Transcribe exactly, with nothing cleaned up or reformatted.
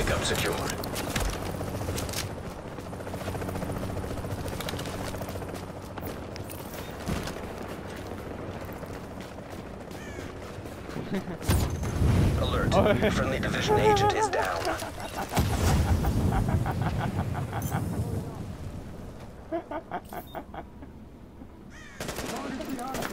Pickup secured. Alert. Friendly division agent is down. Target